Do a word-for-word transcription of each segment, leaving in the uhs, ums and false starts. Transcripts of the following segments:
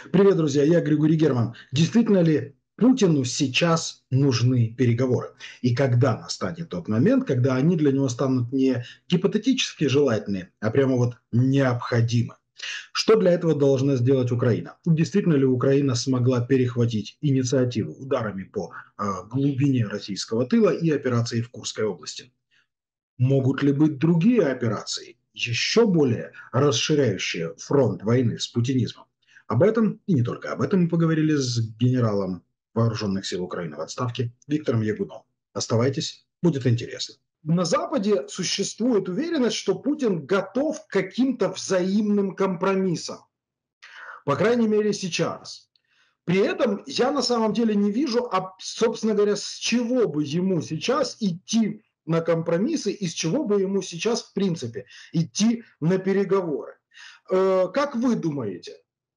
Привет, друзья, я Григорий Герман. Действительно ли Путину сейчас нужны переговоры? И когда настанет тот момент, когда они для него станут не гипотетически желательны, а прямо вот необходимы? Что для этого должна сделать Украина? Действительно ли Украина смогла перехватить инициативу ударами по э, глубине российского тыла и операции в Курской области? Могут ли быть другие операции, еще более расширяющие фронт войны с путинизмом? Об этом, и не только об этом, мы поговорили с генералом вооруженных сил Украины в отставке Виктором Ягуновым. Оставайтесь, будет интересно. На Западе существует уверенность, что Путин готов к каким-то взаимным компромиссам. По крайней мере, сейчас. При этом я на самом деле не вижу, а, собственно говоря, с чего бы ему сейчас идти на компромиссы, из чего бы ему сейчас, в принципе, идти на переговоры. Э, как вы думаете?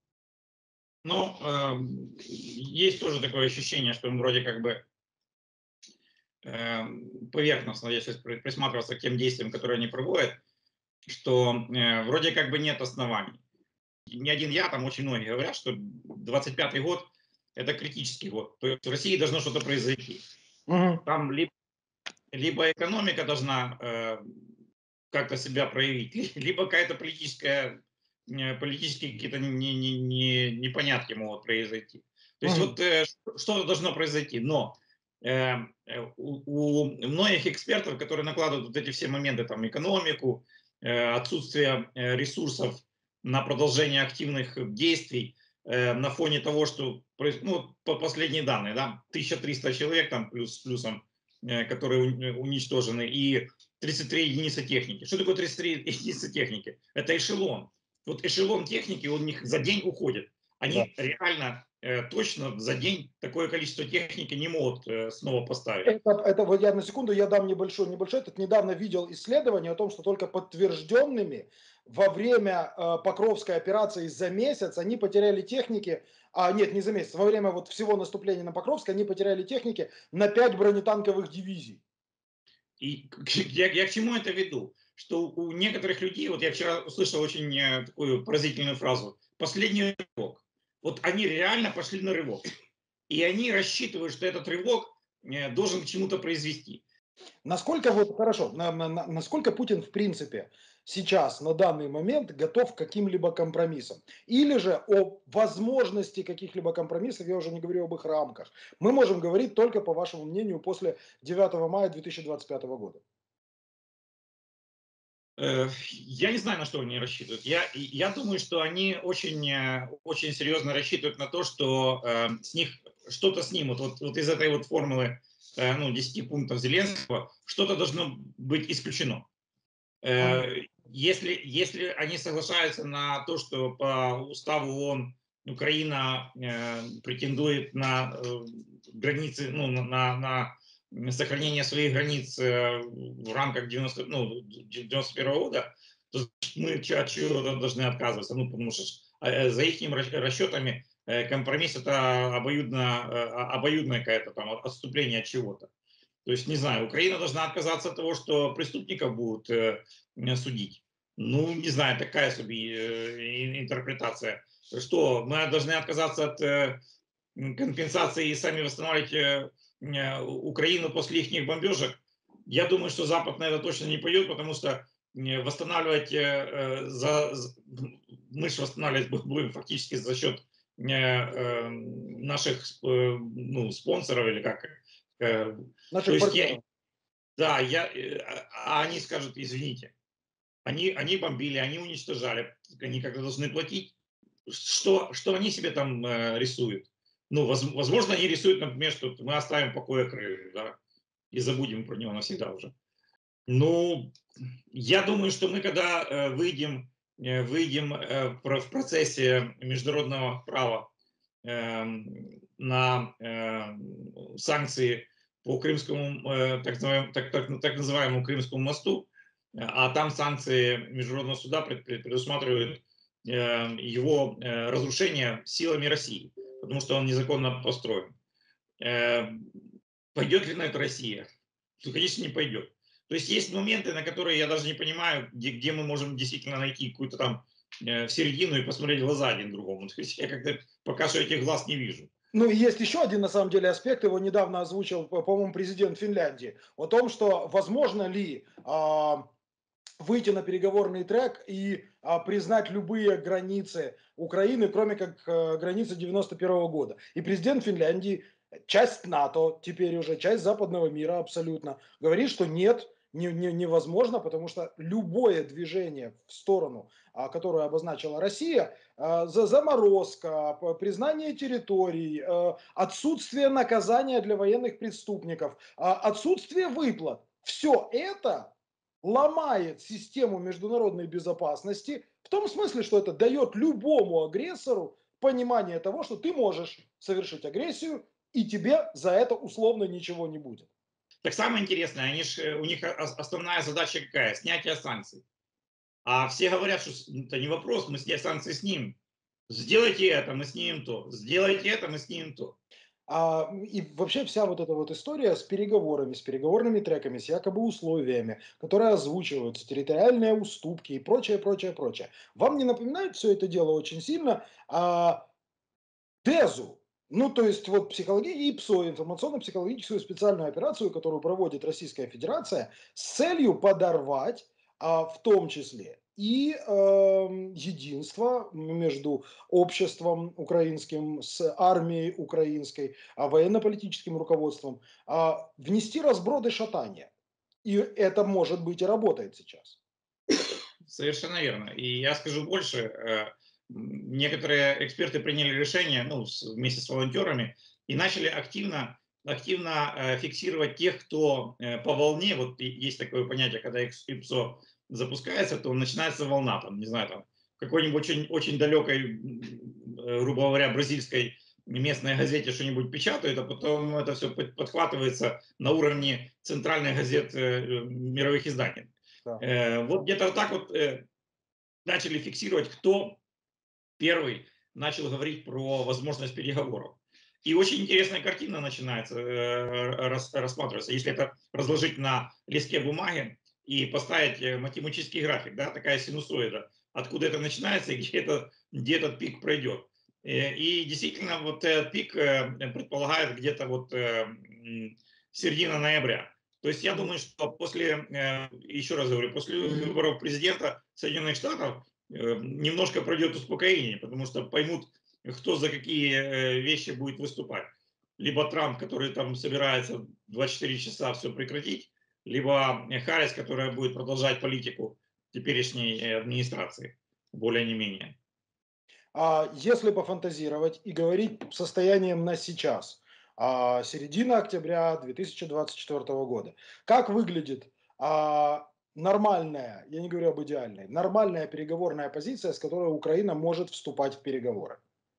Ну, э, есть тоже такое ощущение, что он вроде как бы э, поверхностно, я сейчас присматривался к тем действиям, которые они проводят, что э, вроде как бы нет оснований. Не один я, там очень многие говорят, что двадцать пятый год – это критический год. То есть в России должно что-то произойти. Угу. Там либо, либо экономика должна э, как-то себя проявить, либо какая-то политическая, э, политические какие-то не, не, не, непонятки могут произойти. То есть Угу. вот э, что-то должно произойти, но э, у, у многих экспертов, которые накладывают вот эти все моменты, там, экономику, э, отсутствие э, ресурсов на продолжение активных действий, э, на фоне того, что, ну, по последние данные, да, тысяча триста человек там плюс, плюсом, э, которые уничтожены, и тридцать три единицы техники. Что такое тридцать три единицы техники? Это эшелон. Вот эшелон техники у них за день уходит. Да. Они реально э, точно за день такое количество техники не могут э, снова поставить. Это, это вот я на секунду я дам небольшой небольшой. Тут недавно видел исследование о том, что только подтвержденными во время э, Покровской операции за месяц они потеряли техники, а нет, не за месяц, во время вот всего наступления на Покровск они потеряли техники на пять бронетанковых дивизий. И я, я к чему это веду? Что у некоторых людей, вот я вчера услышал очень э, такую поразительную фразу, последний рывок. Вот они реально пошли на рывок. И они рассчитывают, что этот рывок э, должен к чему-то произвести. Насколько вот хорошо, на, на, на- насколько Путин в принципе сейчас на данный момент готов к каким-либо компромиссам? Или же о возможности каких-либо компромиссов, я уже не говорю об их рамках, мы можем говорить только по вашему мнению после девятого мая две тысячи двадцать пятого года. Э, Я не знаю, на что они рассчитывают. Я, я думаю, что они очень, э, очень серьезно рассчитывают на то, что э, с них что-то снимут. Вот, вот из этой вот формулы э, ну, десяти пунктов Зеленского что-то должно быть исключено. Мгм. Э, Если, если они соглашаются на то, что по уставу ООН Украина э, претендует на э, границы, ну, на, на на сохранение своих границ э, в рамках девяносто, ну, девяносто первого года, то мы от чего-то должны отказываться. Ну, потому что э, за их расчетами э, компромисс – это обоюдно, э, обоюдное какое-то там отступление от чего-то. То есть, не знаю, Украина должна отказаться от того, что преступников будут э, судить. Ну, не знаю, такая себе э, интерпретация. Что, мы должны отказаться от э, компенсации и сами восстанавливать э, э, Украину после их бомбежек? Я думаю, что Запад на это точно не пойдет, потому что э, восстанавливать, э, э, за, мы же восстанавливать будем фактически за счет э, э, наших э, ну, спонсоров или как. Э, то Наших есть я, партнеров. да, я, э, а они скажут, извините, они, они бомбили, они уничтожали, они как-то должны платить. Что, что они себе там э, рисуют? Ну, воз, возможно, они рисуют, например, что мы оставим в покое Крым, да, и забудем про него навсегда уже. Ну, я думаю, что мы когда э, выйдем, э, выйдем э, в, в процессе международного права э, на э, санкции по крымскому, э, так, называемому, так, так, так называемому Крымскому мосту, а там санкции Международного суда предусматривают э, его э, разрушение силами России, потому что он незаконно построен. Э, Пойдет ли на это Россия? Ну, конечно, не пойдет. То есть есть моменты, на которые я даже не понимаю, где, где мы можем действительно найти какую-то там э, в середину и посмотреть в глаза один другому. То есть я как-то пока что этих глаз не вижу. Ну и есть еще один, на самом деле, аспект, его недавно озвучил, по- по-моему, президент Финляндии, о том, что возможно ли а, выйти на переговорный трек и а, признать любые границы Украины, кроме как а, границы девяносто первого года. И президент Финляндии, часть НАТО, теперь уже часть западного мира абсолютно, говорит, что нет, не, не- невозможно, потому что любое движение в сторону, а, которую обозначила Россия, а, за заморозка, п- признание территорий, а, отсутствие наказания для военных преступников, а, отсутствие выплат, все это ломает систему международной безопасности в том смысле, что это дает любому агрессору понимание того, что ты можешь совершить агрессию, и тебе за это условно ничего не будет. Так самое интересное, они ж, э, у них ос- основная задача какая? Снятие санкций. А все говорят, что с- это не вопрос, мы сня- санкции снимем. Сделайте это, мы снимем то. Сделайте это, мы снимем то. А, и вообще вся вот эта вот история с переговорами, с переговорными треками, с якобы условиями, которые озвучиваются, территориальные уступки и прочее, прочее, прочее. Вам не напоминает все это дело очень сильно а, Тезу. Ну, то есть вот психология ИПСО, информационно-психологическую специальную операцию, которую проводит Российская Федерация с целью подорвать, а, в том числе и эм, единство между обществом украинским, с армией украинской, а, военно-политическим руководством, а, внести разброд и шатание. И это, может быть, и работает сейчас. Совершенно верно. И я скажу больше, э, м, некоторые эксперты приняли решение, ну, с- вместе с волонтерами, и начали активно, активно э, фиксировать тех, кто э, по волне, вот и- есть такое понятие, когда икс- ИПСО запускается, то начинается волна, там, не знаю, там, в какой-нибудь очень, очень далекой, м, э, грубо говоря, бразильской местной газете что-нибудь печатают, а потом это все подхватывается на уровне центральных газет э, э, мировых изданий. Да. Э, Вот где-то вот так вот э, начали фиксировать, кто первый начал говорить про возможность переговоров. И очень интересная картина начинается э, рас- рассматриваться, если это разложить на листке бумаги и поставить э, математический график, да, такая синусоида, откуда это начинается и где, это, где этот пик пройдет. Э, И действительно, вот этот пик э, предполагает где-то вот э, м, середина ноября. То есть я думаю, что после, э, еще раз говорю, после выборов президента Соединенных Штатов э, немножко пройдет успокоение, потому что поймут, кто за какие э, вещи будет выступать. Либо Трамп, который там собирается двадцать четыре часа все прекратить, либо Харрис, которая будет продолжать политику теперешней э, администрации, более не менее. А если пофантазировать и говорить состоянием на сейчас, а, середина октября две тысячи двадцать четвёртого года, как выглядит а, нормальная, я не говорю об идеальной, нормальная переговорная позиция, с которой Украина может вступать в переговоры?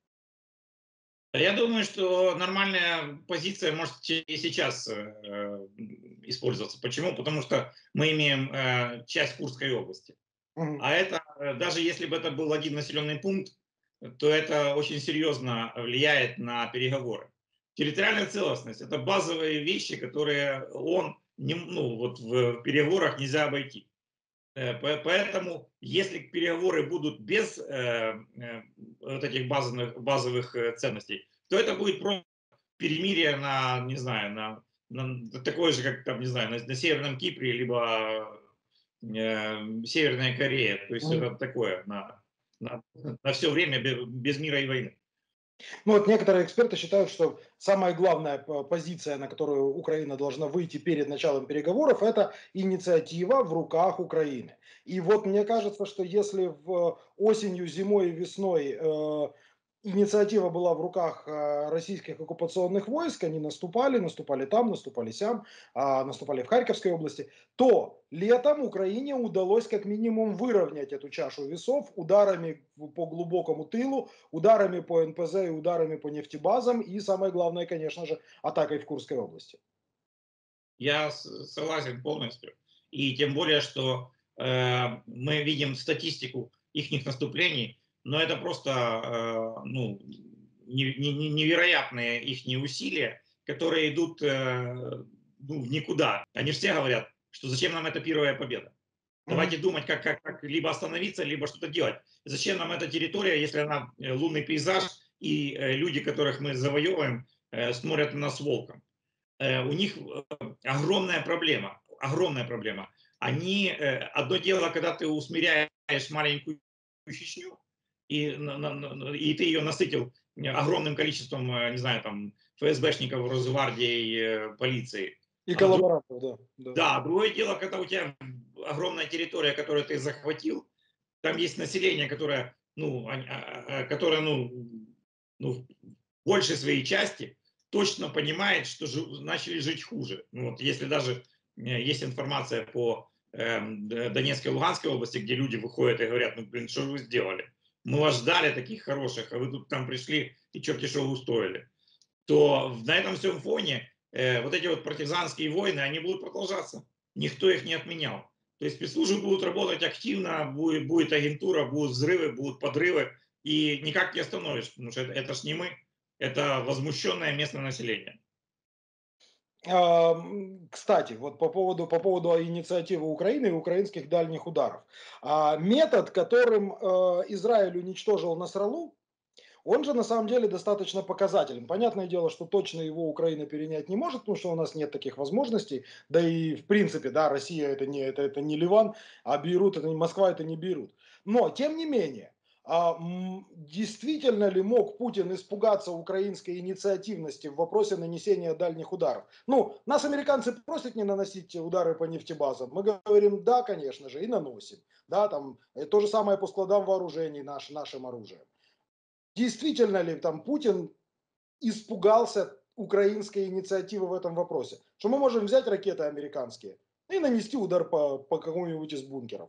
Я думаю, что нормальная позиция может и сейчас э, использоваться. Почему? Потому что мы имеем э, часть Курской области. Мгм. А это, э, даже если бы это был один населенный пункт, то это очень серьезно влияет на переговоры. Территориальная целостность – это базовые вещи, которые он, не, ну, вот в переговорах нельзя обойти. Э, Поэтому, если переговоры будут без э, э, вот этих базовых, базовых э, ценностей, то это будет просто перемирие на, не знаю, на, на такое же, как там, не знаю, на, на Северном Кипре, либо э, Северная Корея. То есть Мгм. это такое на, на, на все время без, без мира и войны. Ну вот некоторые эксперты считают, что самая главная п- позиция, на которую Украина должна выйти перед началом переговоров, это инициатива в руках Украины. И вот мне кажется, что если в осенью, зимой и весной э, инициатива была в руках э, российских оккупационных войск, они наступали, наступали там, наступали сям, а, наступали в Харьковской области, то летом Украине удалось как минимум выровнять эту чашу весов ударами по глубокому тылу, ударами по эн пэ зэ и ударами по нефтебазам и, самое главное, конечно же, атакой в Курской области. Я с- согласен полностью. И тем более, что э, мы видим статистику их наступлений, но это просто э, ну, не- не- не- невероятные их усилия, которые идут э, ну, в никуда. Они же все говорят, что зачем нам эта первая победа. Давайте думать, как, как, как либо остановиться, либо что-то делать. Зачем нам эта территория, если она э, лунный пейзаж, и э, люди, которых мы завоевываем, э, смотрят на нас волком. Э, у них э, огромная проблема, огромная проблема. Они, э, одно дело, когда ты усмиряешь маленькую Чечню, и, на- на- на- и ты ее насытил огромным количеством, э, не знаю, там, ФСБшников, Росгвардии, э, полиции. И А друг- коллаборантов, да. да. да, другое дело, когда у тебя огромная территория, которую ты захватил, там есть население, которое, ну, они- а- а- которое, ну, ну, в большей своей части точно понимает, что жи- начали жить хуже. Ну, вот если даже э, есть информация по эм, Д- Донецкой и Луганской области, где люди выходят и говорят, ну, блин, что же вы сделали? Мы вас ждали таких хороших, а вы тут там пришли и черти что устроили. То в- на этом всем фоне э, вот эти вот партизанские войны, они будут продолжаться. Никто их не отменял. То есть спецслужбы будут работать активно, будет, будет агентура, будут взрывы, будут подрывы, и никак не остановишь, потому что это, это ж не мы, это возмущенное местное население. А, м, Кстати, вот по поводу, по поводу инициативы Украины и украинских дальних ударов. А, Метод, которым э, Израиль уничтожил Насраллу, он же на самом деле достаточно показателен. Понятное дело, что точно его Украина перенять не может, потому что у нас нет таких возможностей. Да и в принципе, да, Россия это не, это, это не Ливан, а Бейрут это не Москва, это не Бейрут. Но, тем не менее, а, м, действительно ли мог Путин испугаться украинской инициативности в вопросе нанесения дальних ударов? Ну, нас американцы просят не наносить удары по нефтебазам. Мы говорим, да, конечно же, и наносим. Да, там, э, то же самое по складам вооружений наш, нашим оружием. Действительно ли там Путин испугался украинской инициативы в этом вопросе? Что мы можем взять ракеты американские и нанести удар по, по какому-нибудь из бункеров.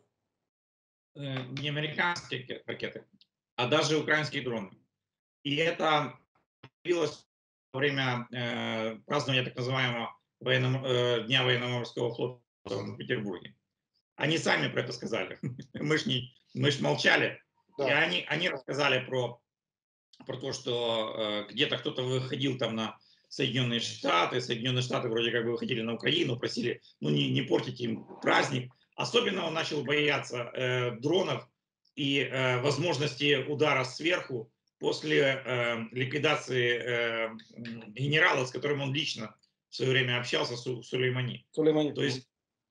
Э, Не американские ке- ракеты, а даже украинские дроны. И это появилось во время э, празднования так называемого военно- э, Дня военно-морского флота в Петербурге. Они сами про это сказали. Мы ж, не, мы ж молчали. И Да. они, они рассказали про, про то, что э, где-то кто-то выходил там на Соединенные Штаты, Соединенные Штаты вроде как бы выходили на Украину, просили, ну, не, не портить им праздник. Особенно он начал бояться э, дронов и э, возможности удара сверху после э, ликвидации э, генерала, с которым он лично в свое время общался, Су- Сулеймани. Сулеймани. То есть,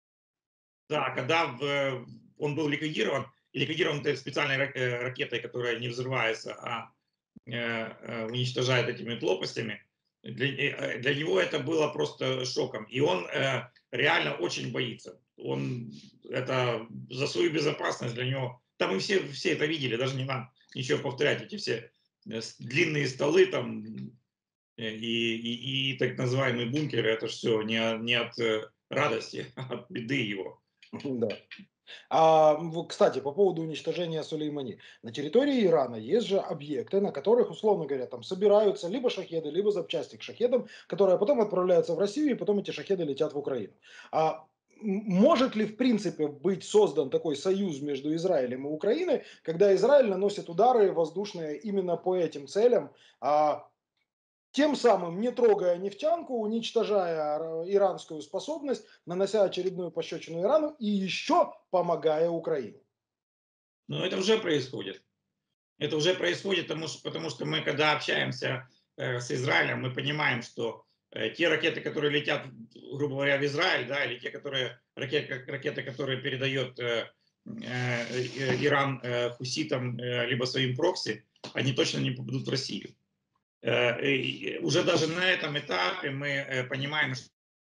да, когда в, он был ликвидирован, и ликвидирован этой специальной ра- э, ракетой, которая не взрывается, а э, э, уничтожает этими лопастями, для, э, для него это было просто шоком. И он э, реально очень боится. Он это за свою безопасность для него. Там мы все, все это видели, даже не нам ничего повторять. Эти все э, с- длинные столы там э, и, и, и так называемые бункеры, это все не, о- не от э, радости, а от беды его. Да. А, в- кстати, по поводу уничтожения Сулеймани. На территории Ирана есть же объекты, на которых, условно говоря, там собираются либо шахеды, либо запчасти к шахедам, которые потом отправляются в Россию, и потом эти шахеды летят в Украину. А м- может ли, в принципе, быть создан такой союз между Израилем и Украиной, когда Израиль наносит удары воздушные именно по этим целям, а, тем самым не трогая нефтянку, уничтожая ра- иранскую способность, нанося очередную пощечину Ирану и еще помогая Украине? Но это уже происходит. Это уже происходит, потому что, потому что мы, когда общаемся э, с Израилем, мы понимаем, что э, те ракеты, которые летят, грубо говоря, в Израиль, да, или те которые, ракеты, ракеты, которые передает э, э, Иран э, хуситам, э, либо своим прокси, они точно не попадут в Россию. Э, и уже даже на этом этапе мы э, понимаем, что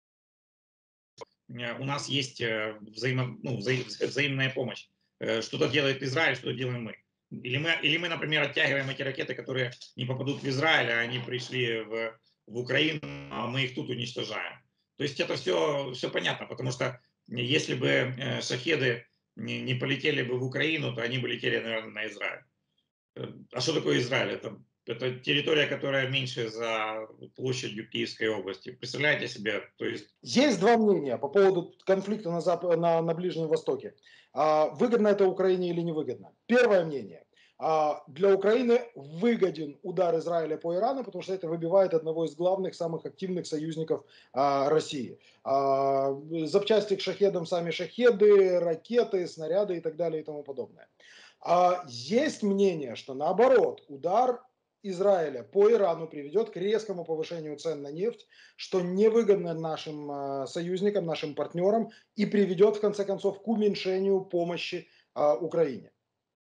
э, у нас есть э, взаимо, ну, вза- взаимная помощь. Э, Что-то делает Израиль, что-то делаем мы. Или мы, или мы, например, оттягиваем эти ракеты, которые не попадут в Израиль, а они пришли в, в Украину, а мы их тут уничтожаем. То есть это все, все понятно, потому что если бы э, шахеды не, не полетели бы в Украину, то они бы летели, наверное, на Израиль. Э, А что такое Израиль? Это, это территория, которая меньше за площадью Киевской области. Представляете себе? То есть Есть два мнения по поводу конфликта на, Зап... на, на Ближнем Востоке. А, выгодно это Украине или невыгодно? Первое мнение. А, Для Украины выгоден удар Израиля по Ирану, потому что это выбивает одного из главных, самых активных союзников а, России. А, Запчасти к шахедам сами шахеды, ракеты, снаряды и так далее и тому подобное. А есть мнение, что наоборот, удар Израиля по Ирану приведет к резкому повышению цен на нефть, что невыгодно нашим а, союзникам, нашим партнерам и приведет в конце концов к уменьшению помощи а, Украине.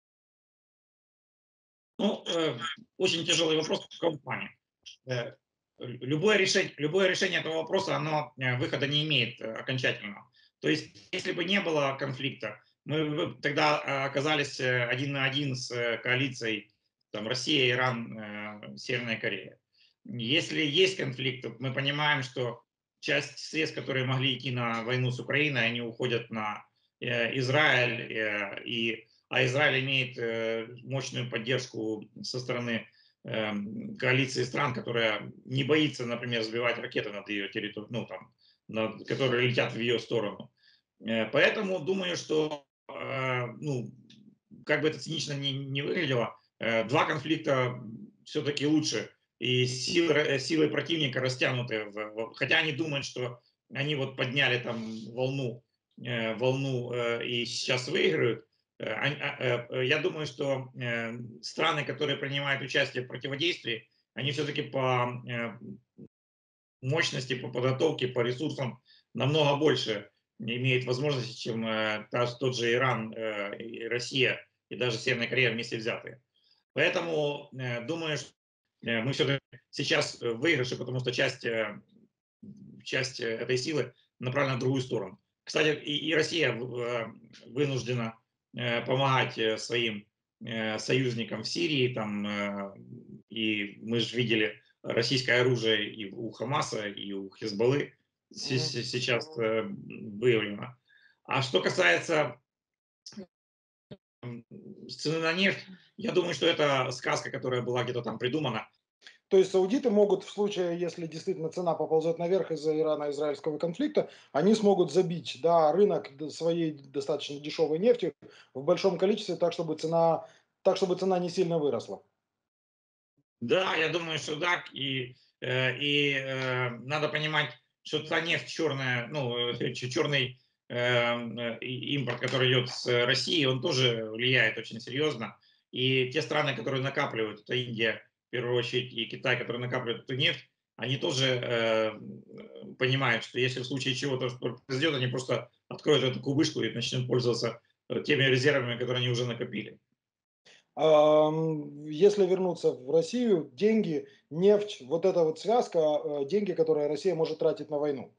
Ну, э, очень тяжелый вопрос в каком плане. Э, любое, решение, любое решение этого вопроса, оно э, выхода не имеет э, окончательного. То есть, если бы не было конфликта, мы бы тогда э, оказались э, один на один с э, коалицией там, Россия, Иран, э, Северная Корея. Если есть конфликт, то мы понимаем, что часть средств, которые могли идти на войну с Украиной, они уходят на э, Израиль, э, и а Израиль имеет э, мощную поддержку со стороны э, коалиции стран, которая не боится, например, сбивать ракеты над ее территорией, ну, там, над, которые летят в ее сторону. Э, поэтому думаю, что, э, ну, как бы это цинично не, не выглядело, э, два конфликта все-таки лучше, и силы, силы противника растянуты, в, в, хотя они думают, что они вот подняли там волну, э, волну э, и сейчас выиграют. Я думаю, что страны, которые принимают участие в противодействии, они все-таки по мощности, по подготовке, по ресурсам намного больше имеют возможности, чем тот же Иран, Россия и даже Северная Корея вместе взятые. Поэтому думаю, что мы все-таки сейчас в выигрыше, потому что часть, часть этой силы направлена в другую сторону. Кстати, и Россия вынуждена помогать своим союзникам в Сирии, там, и мы же видели российское оружие и у Хамаса, и у Хизбаллы сейчас выявлено. А что касается цены на нефть, я думаю, что это сказка, которая была где-то там придумана. То есть саудиты могут в случае, если действительно цена поползет наверх из-за Ирано-израильского конфликта, они смогут забить, да, рынок своей достаточно дешевой нефти в большом количестве, так чтобы цена, так чтобы цена не сильно выросла. Да, я думаю, что так. И, э, и э, надо понимать, что та нефть черная, ну, черный э, импорт, который идет с России, он тоже влияет очень серьезно. И те страны, которые накапливают, это Индия, в первую очередь, и Китай, которые накапливают эту нефть, они тоже э, понимают, что если в случае чего-то произойдет, они просто откроют эту кубышку и начнут пользоваться теми резервами, которые они уже накопили. Если вернуться в Россию, деньги, нефть, вот эта вот связка, деньги, которые Россия может тратить на войну.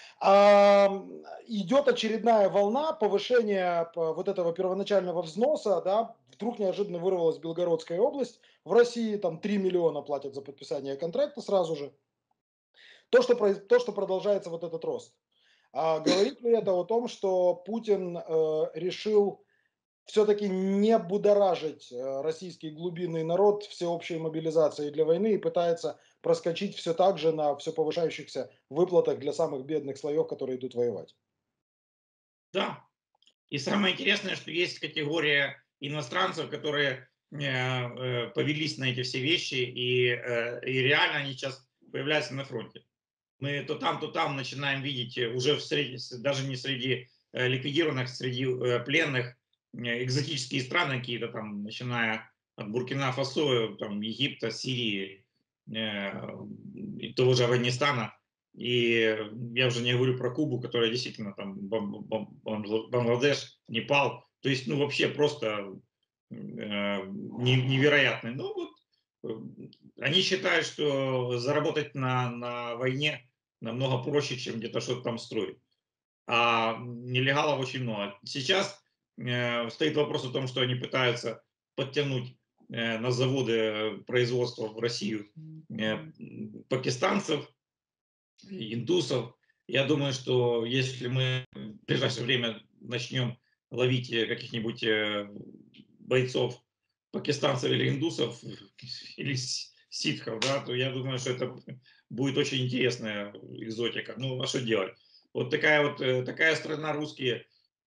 Идет очередная волна повышения вот этого первоначального взноса, да, вдруг неожиданно вырвалась Белгородская область, в России там три миллиона платят за подписание контракта сразу же. То, что, то, что продолжается вот этот рост. А говорит ли это о том, что Путин э, решил все-таки не будоражить российский глубинный народ всеобщей мобилизацией для войны и пытается проскочить все так же на все повышающихся выплатах для самых бедных слоев, которые идут воевать? Да. И самое интересное, что есть категория иностранцев, которые э, повелись на эти все вещи, и, э, и реально они сейчас появляются на фронте. Мы то там, то там начинаем видеть уже в среди, даже не среди э, ликвидированных, среди э, пленных э, экзотические страны какие-то там, начиная от Буркина-Фасо, там, Египта, Сирии, э, и того же Афганистана. И я уже не говорю про Кубу, которая действительно там Бангладеш, Непал. То есть, ну, вообще просто э, невероятный. Ну, вот они считают, что заработать на, на войне намного проще, чем где-то что-то там строить. А нелегалов очень много. Сейчас э, стоит вопрос о том, что они пытаются подтянуть э, на заводы производства в Россию э, пакистанцев, индусов. Я думаю, что если мы в ближайшее время начнем ловить каких-нибудь бойцов, пакистанцев или индусов, или ситхов, да, то я думаю, что это будет очень интересная экзотика. Ну, а что делать? Вот такая вот такая страна русские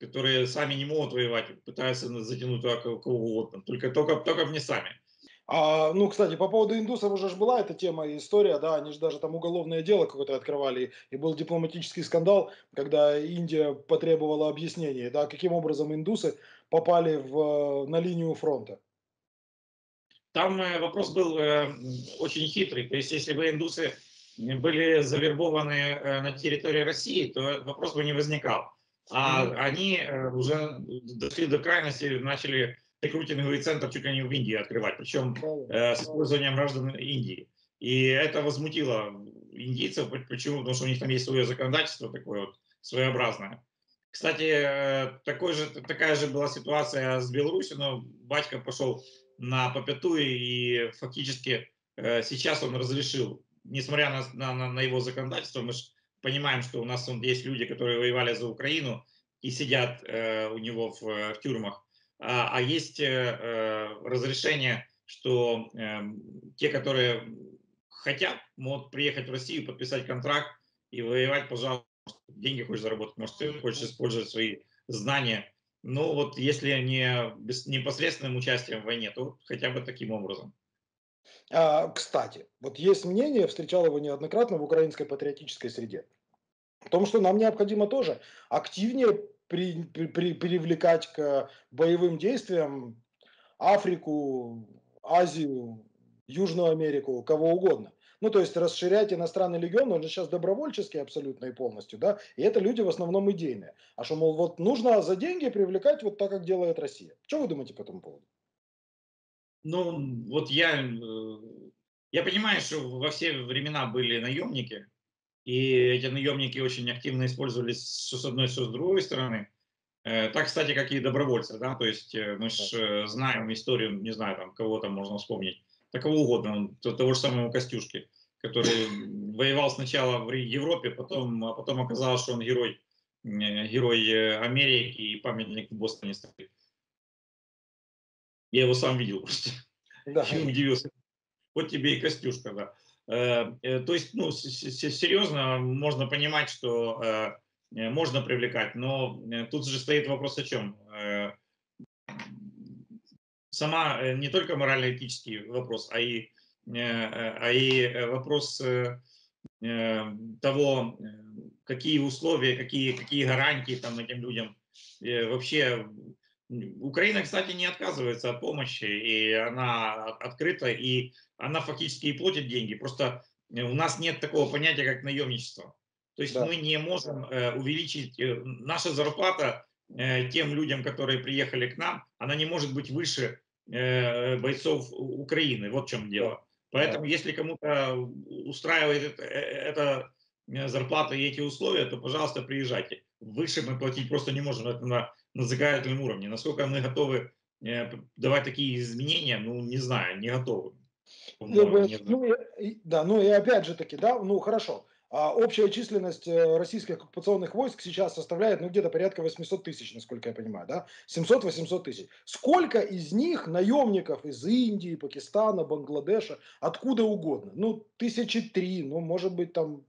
которые сами не могут воевать, пытаются затянуть туда кого угодно, только, только, только не сами. А, ну, кстати, по поводу индусов уже ж была эта тема и история, да, они же даже там уголовное дело какое-то открывали, и был дипломатический скандал, когда Индия потребовала объяснений, да, каким образом индусы попали в, на линию фронта. Там э, вопрос был э, очень хитрый. То есть, если бы индусы были завербованы э, на территории России, то вопрос бы не возникал. А Мгм. они э, уже дошли до крайности, начали рекрутинговый центр чуть ли не в Индии открывать, причем Да-да. э, с использованием граждан Индии. И это возмутило индийцев. Почему? Потому что у них там есть свое законодательство такое вот своеобразное. Кстати, э, такой же, такая же была ситуация с Беларусью, но батька пошел на попяту, и фактически э, сейчас он разрешил, несмотря на, на, на его законодательство, мы же понимаем, что у нас есть люди, которые воевали за Украину и сидят э, у него в, в тюрьмах, а, а есть э, э, разрешение, что э, те, которые хотят, могут приехать в Россию, подписать контракт и воевать, пожалуйста, деньги хочешь заработать, может, ты хочешь использовать свои знания. Ну вот если не без непосредственным участием в войне, то вот хотя бы таким образом. А, кстати, вот есть мнение, встречал его неоднократно в украинской патриотической среде, в том, что нам необходимо тоже активнее при, при- при- привлекать к боевым действиям Африку, Азию, Южную Америку, кого угодно. Ну, то есть расширять иностранный легион, он же сейчас добровольческий абсолютно и полностью, да, и это люди в основном идейные. А что, мол, вот нужно за деньги привлекать вот так, как делает Россия. Что вы думаете по этому поводу? Ну вот я, э, я понимаю, что во все времена были наемники, и эти наемники очень активно использовались что с одной, что с другой стороны. Э, Так, кстати, как и добровольцы, да, то есть э, мы Да. же знаем историю, не знаю, там, кого там можно вспомнить, да кого угодно, он- т- того же самого Костюшки, который воевал сначала в Ре- Европе, потом, а потом оказалось, что он герой, э, герой э, Америки, и памятник в Бостоне стоит. Я его сам видел просто, Да. и удивился. Вот тебе и Костюшка, да. Э, э, То есть, ну, с- с- серьезно, можно понимать, что э, э, можно привлекать, но э, тут же стоит вопрос о чем? Сама э, не только морально-этический вопрос, а и, э, э, а и э, вопрос э, э, того, э, какие условия, какие, какие гарантии там этим людям э, вообще. Украина, кстати, не отказывается от помощи, и она от- открыта, и она фактически и платит деньги. Просто э, у нас нет такого понятия, как наемничество. То есть Да. мы не можем э, увеличить э, наша зарплата э, тем людям, которые приехали к нам, она не может быть выше э, бойцов У- Украины. Вот в чем Да. дело. Да. Поэтому, если кому-то устраивает это, это э, зарплата и эти условия, то, пожалуйста, приезжайте. Выше мы платить просто не можем. Это на, на законодательном уровне. Насколько мы готовы э, п- давать такие изменения, ну, не знаю, не готовы. Ну, По-моему, бы, не знаю. ну, и- и- да, ну и опять же таки, да, ну хорошо. А общая численность э, российских оккупационных войск сейчас составляет, ну, где-то порядка восемьсот тысяч, насколько я понимаю, да? семьсот-восемьсот тысяч. Сколько из них наемников из Индии, Пакистана, Бангладеша, откуда угодно? Ну, тысячи три, ну, может быть, там.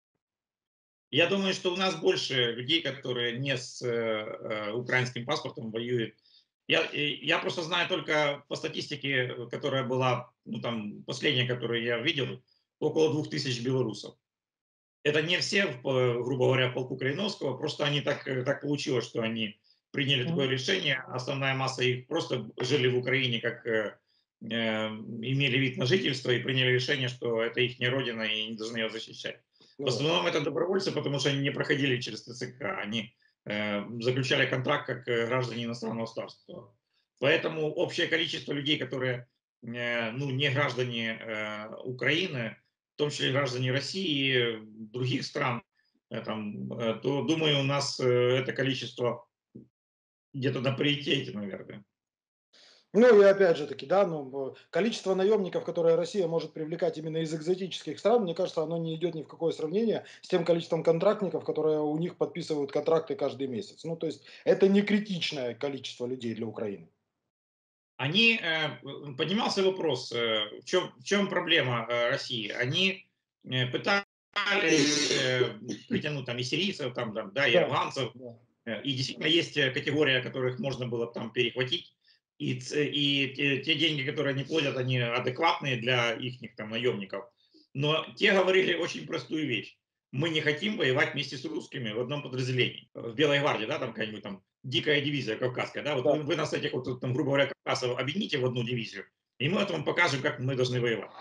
Я думаю, что у нас больше людей, которые не с э, э, украинским паспортом воюют. Я, и- я просто знаю только по статистике, которая была, ну там, последняя, которую я видел, около двух тысяч белорусов. Это не все, в, грубо говоря, в полку Калиновского, просто они так, э, так получилось, что они приняли такое Мгм. решение. Основная масса их просто жили в Украине, как э, э, имели вид на жительство и приняли решение, что это их не родина и не должны ее защищать. В Ну, основном это добровольцы, потому что они не проходили через ТЦК, они э, заключали контракт как э, граждане иностранного государства. Поэтому общее количество людей, которые э, ну, не граждане э, Украины, в том числе граждане России и других стран, э, там, э, то, думаю, у нас э, это количество где-то на паритете, наверное. Ну и опять же таки, да, ну, э, количество наемников, которое Россия может привлекать именно из экзотических стран, мне кажется, оно не идет ни в какое сравнение с тем количеством контрактников, которые у них подписывают контракты каждый месяц. Ну, то есть это не критичное количество людей для Украины. Они, э, поднимался вопрос, э, в чем, в чем проблема э, России. Они э, пытались э, притянуть там и сирийцев, там, там, да, и Да, ирландцев, да. И действительно есть категория, которых можно было там перехватить, и, и те, те деньги, которые они платят, они адекватные для их там наемников. Но те говорили очень простую вещь. Мы не хотим воевать вместе с русскими в одном подразделении. В Белой гвардии, да, там какая-нибудь там дикая дивизия кавказская, да, вот Да. вы, вы нас этих вот, там, грубо говоря, кавказцев объедините в одну дивизию, и мы это вам покажем, как мы должны воевать.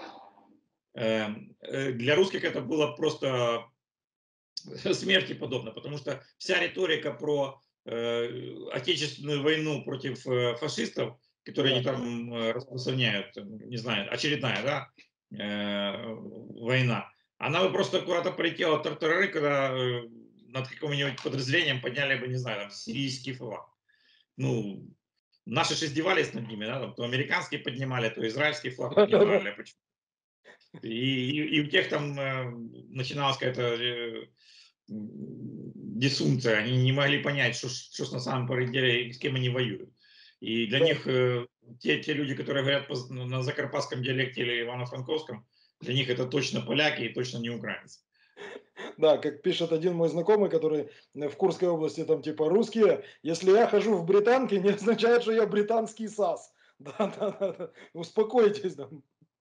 Для русских это было просто смерти подобно, потому что вся риторика про э, отечественную войну против э, фашистов, которые они там э, распространяют, не знаю, очередная, да, э, война, она бы просто куда-то полетела в тартарары, когда э, над каким-нибудь подразделением подняли бы, не знаю, там, сирийский флаг. Ну, наши же издевались над ними, да, там, то американские поднимали, то израильский флаг поднимали. И, и, и у тех там э, начиналась какая-то э, дисфункция, они не могли понять, что, что на самом деле, с кем они воюют. И для Да. них э, те, те люди, которые говорят по, на закарпатском диалекте или ивано-франковском, для них это точно поляки и точно не украинцы. Да, как пишет один мой знакомый, который в Курской области, там типа русские, если я хожу в британке, не означает, что я британский САС. Да, да, да, да. Успокойтесь. Да.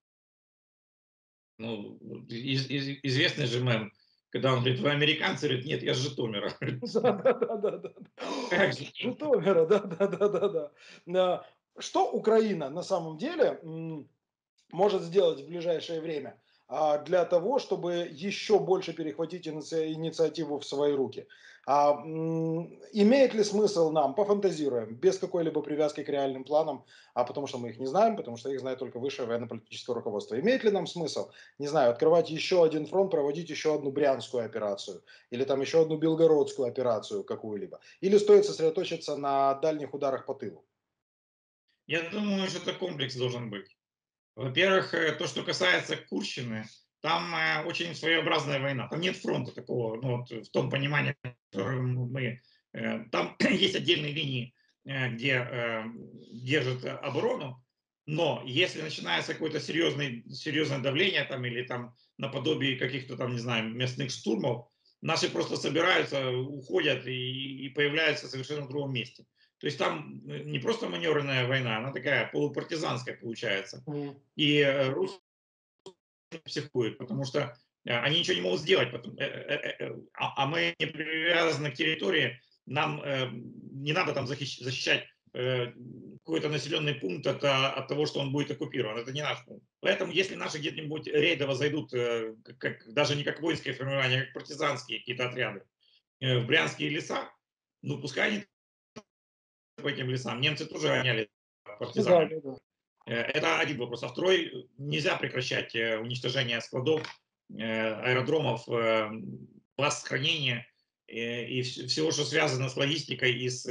Ну, из, из, известный же мем, когда он говорит, вы американцы, говорит, нет, я с Житомира. Да, да, да, да, да. Как же? Житомира, да, да, да, да, да. Что Украина на самом деле может сделать в ближайшее время а, для того, чтобы еще больше перехватить иници- инициативу в свои руки? А, м, имеет ли смысл нам, пофантазируем, без какой-либо привязки к реальным планам, а потому что мы их не знаем, потому что их знает только высшее военно-политическое руководство, имеет ли нам смысл, не знаю, открывать еще один фронт, проводить еще одну брянскую операцию, или там еще одну белгородскую операцию какую-либо? Или стоит сосредоточиться на дальних ударах по тылу? Я думаю, что это комплекс должен быть. Во-первых, э, то, что касается Курщины, там э, очень своеобразная война. Там нет фронта такого, ну, вот, в том понимании, в котором мы... Э, там есть отдельные линии, э, где э, держат оборону, но если начинается какое-то серьезное, серьезное давление там, или там наподобие каких-то там, не знаю, местных штурмов, наши просто собираются, уходят и, и появляются совершенно в другом месте. То есть там не просто маневренная война, она такая полупартизанская получается. И э, русские психуют, потому что э, они ничего не могут сделать, потом, э, э, э, а, а мы не привязаны к территории, нам э, не надо там защищ- защищать э, какой-то населенный пункт от, а, от того, что он будет оккупирован. Это не наш пункт. Поэтому, если наши где-нибудь рейдово зайдут, э, как, как- даже не как воинское формирование, а как партизанские какие-то отряды э, в брянские леса, ну пускай они по этим лесам. Немцы тоже гоняли Да, партизанами. да, да. Это один вопрос. А второй, нельзя прекращать уничтожение складов, аэродромов, баз хранения и всего, что связано с логистикой и с,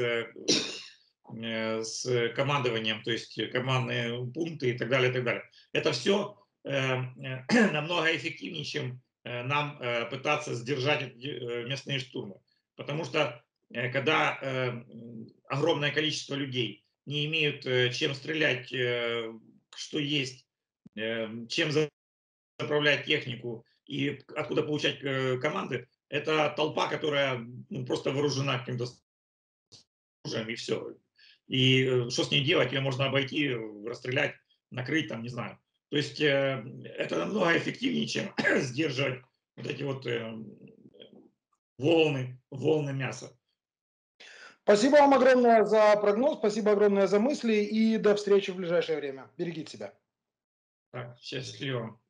с командованием, то есть командные пункты и так далее, и так далее. Это все намного эффективнее, чем нам пытаться сдержать местные штурмы. Потому что когда огромное количество людей не имеют чем стрелять, что есть, чем заправлять технику и откуда получать команды, это толпа, которая ну, просто вооружена каким-то оружием и все. И что с ней делать? Ее можно обойти, расстрелять, накрыть, там, не знаю. То есть это намного эффективнее, чем сдерживать вот эти вот волны, волны мяса. Спасибо вам огромное за прогноз, спасибо огромное за мысли и до встречи в ближайшее время. Берегите себя. Так, счастливо.